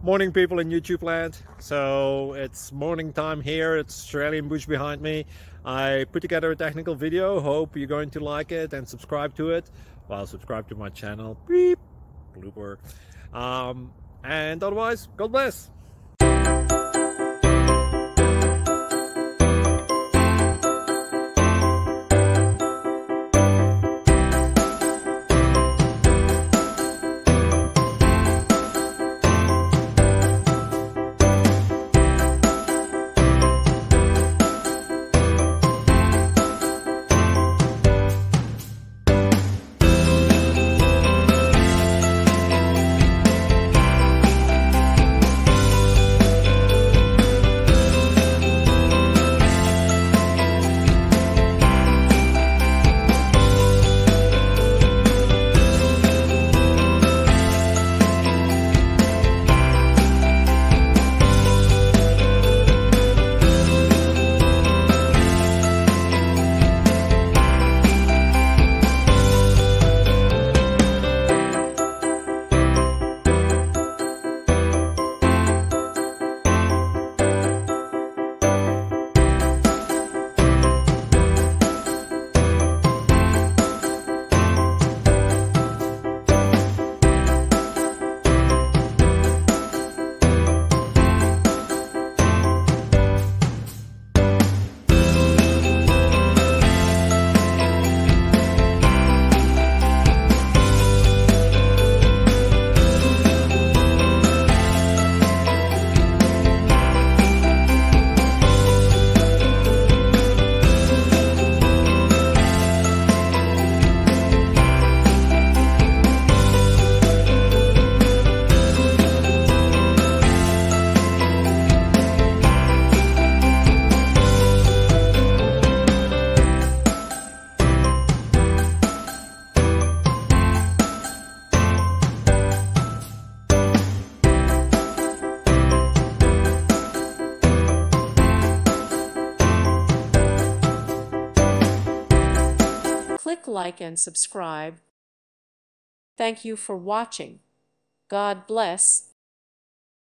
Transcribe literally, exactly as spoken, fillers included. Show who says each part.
Speaker 1: Morning, people in YouTube land. So it's morning time here. It's Australian bush behind me. I put together a technical video. Hope you're going to like it and subscribe to it. Well, subscribe to my channel. Beep. Blooper. Um, and otherwise, God bless.
Speaker 2: Click like and subscribe. Thank you for watching. God bless.